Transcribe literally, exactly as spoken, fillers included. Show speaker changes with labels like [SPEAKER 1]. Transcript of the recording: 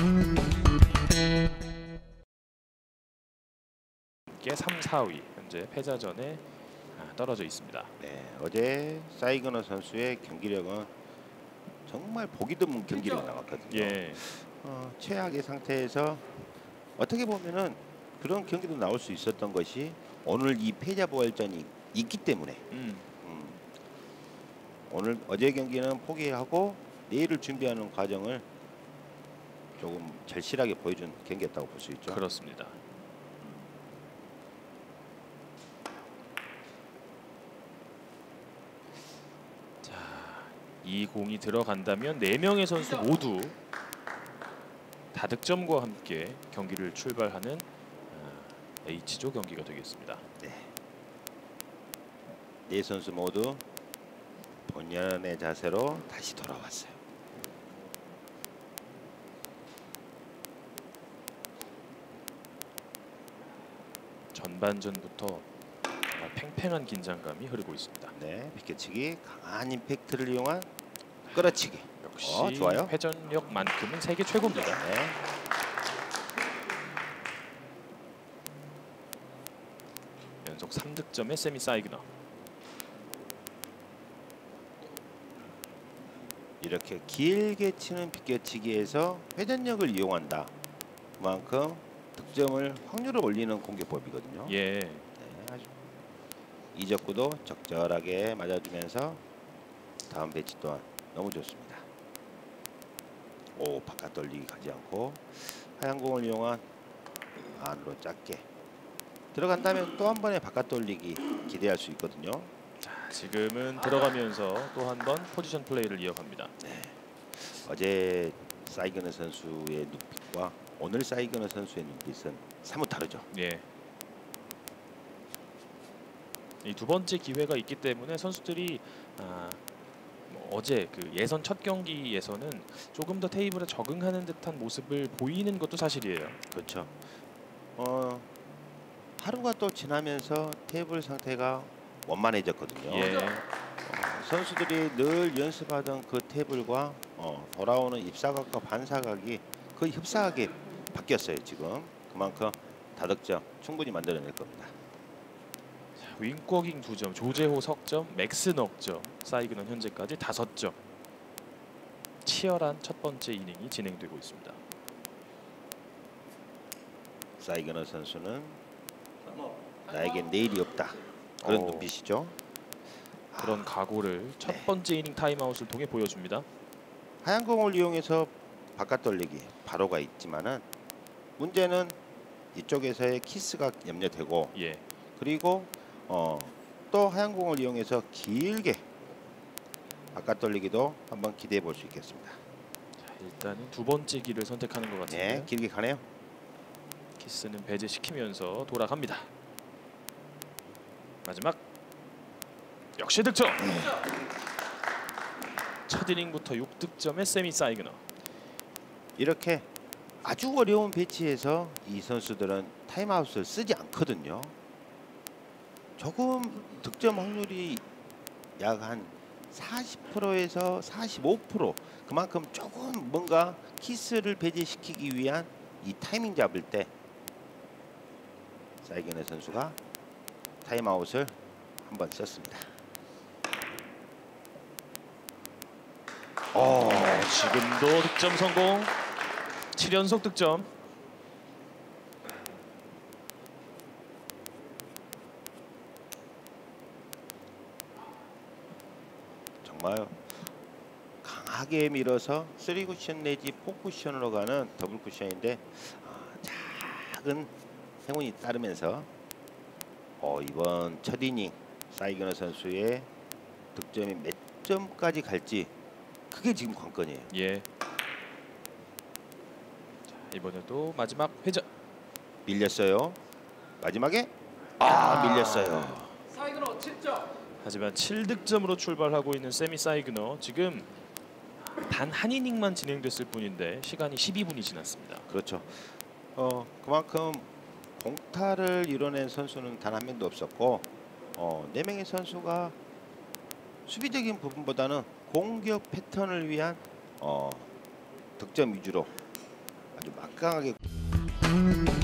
[SPEAKER 1] 삼, 사 위 현재 패자전에 떨어져 있습니다.
[SPEAKER 2] 네, 어제 사이그너 선수의 경기력은 정말 보기 드문 경기력이 나왔거든요.
[SPEAKER 1] 예.
[SPEAKER 2] 어, 최악의 상태에서 어떻게 보면은 그런 경기도 나올 수 있었던 것이 오늘 이 패자 부활전이 있기 때문에
[SPEAKER 1] 음.
[SPEAKER 2] 음, 오늘 어제 경기는 포기하고 내일을 준비하는 과정을 조금 절실하게 보여준 경기였다고 볼 수 있죠.
[SPEAKER 1] 그렇습니다. 자, 이 공이 들어간다면 네 명의 선수 모두 다득점과 함께 경기를 출발하는 H조 경기가 되겠습니다.
[SPEAKER 2] 네. 네 선수 모두 본연의 자세로 다시 돌아왔어요.
[SPEAKER 1] 전반전부터 정말 팽팽한 긴장감이 흐르고 있습니다.
[SPEAKER 2] 네, 비껴치기, 강한 임팩트를 이용한 끌어치기.
[SPEAKER 1] 역시
[SPEAKER 2] 어, 좋아요.
[SPEAKER 1] 회전력만큼은 세계 최고입니다.
[SPEAKER 2] 네.
[SPEAKER 1] 연속 삼 득점의 세미 사이그너.
[SPEAKER 2] 이렇게 길게 치는 비껴치기에서 회전력을 이용한다. 그만큼 득점을 확률을 올리는 공격법이거든요.
[SPEAKER 1] 예.
[SPEAKER 2] 네, 아주 이적구도 적절하게 맞아주면서 다음 배치 또한 너무 좋습니다. 오, 바깥 돌리기 가지 않고 하얀 공을 이용한 안으로 짧게 들어간다면 또 한 번의 바깥 돌리기 기대할 수 있거든요.
[SPEAKER 1] 자, 지금은 들어가면서 또 한 번 포지션 플레이를 이어갑니다.
[SPEAKER 2] 네. 어제 사이그너 선수의 눈빛과 오늘 사이그너 선수의 눈빛은 사뭇 다르죠.
[SPEAKER 1] 예. 이 두 번째 기회가 있기 때문에 선수들이 아, 뭐 어제 그 예선 첫 경기에서는 조금 더 테이블에 적응하는 듯한 모습을 보이는 것도 사실이에요.
[SPEAKER 2] 그렇죠. 어, 하루가 또 지나면서 테이블 상태가 원만해졌거든요.
[SPEAKER 1] 예.
[SPEAKER 2] 어, 선수들이 늘 연습하던 그 테이블과 어, 돌아오는 입사각과 반사각이 거의 흡사하게 바뀌었어요. 지금 그만큼 다득점 충분히 만들어낼 겁니다.
[SPEAKER 1] 윙거깅 두 점, 조재호 석점, 맥스 넉점, 사이그는 현재까지 다섯 점. 치열한 첫 번째 이닝이 진행되고 있습니다.
[SPEAKER 2] 사이그너 선수는 나에겐 내일이 없다 그런
[SPEAKER 1] 오.
[SPEAKER 2] 눈빛이죠.
[SPEAKER 1] 그런 각오를 첫
[SPEAKER 2] 네.
[SPEAKER 1] 번째 이닝 타임아웃을 통해 보여줍니다.
[SPEAKER 2] 하얀 공을 이용해서 바깥 돌리기 바로가 있지만은 문제는 이쪽에서의 키스가 염려되고
[SPEAKER 1] 예.
[SPEAKER 2] 그리고 어, 또 하얀 공을 이용해서 길게 바깥 돌리기도 한번 기대해 볼 수 있겠습니다.
[SPEAKER 1] 자, 일단은 두 번째 길을 선택하는 것 같은데.
[SPEAKER 2] 네, 길게 가네요.
[SPEAKER 1] 키스는 배제시키면서 돌아갑니다. 마지막 역시 득점. 첫 이닝부터 육 득점의 세미 사이그너.
[SPEAKER 2] 이렇게 아주 어려운 배치에서 이 선수들은 타임아웃을 쓰지 않거든요. 조금 득점 확률이 약 한 사십 퍼센트에서 사십오 퍼센트 그만큼 조금 뭔가 키스를 배제시키기 위한 이 타이밍 잡을 때 사이그너 선수가 타임아웃을 한번 썼습니다.
[SPEAKER 1] 어, 지금도 득점 성공. 칠 연속 득점.
[SPEAKER 2] 정말 강하게 밀어서 쓰리 쿠션 내지 포 쿠션으로 가는 더블 쿠션인데 어, 작은 행운이 따르면서 어, 이번 첫 이닝 사이그너 선수의 득점이 몇 점까지 갈지 그게 지금 관건이에요.
[SPEAKER 1] 예. 자, 이번에도 마지막 회전.
[SPEAKER 2] 밀렸어요. 마지막에 아, 밀렸어요.
[SPEAKER 3] 사이그너 칠 점.
[SPEAKER 1] 하지만 칠 득점으로 출발하고 있는 세미 사이그너. 지금 단 한 이닝만 진행됐을 뿐인데 시간이 십이 분이 지났습니다.
[SPEAKER 2] 그렇죠. 어, 그만큼 공타를 이뤄낸 선수는 단 한 명도 없었고 어, 네 명의 선수가 수비적인 부분보다는 공격 패턴을 위한 어, 득점 위주로 아주 막강하게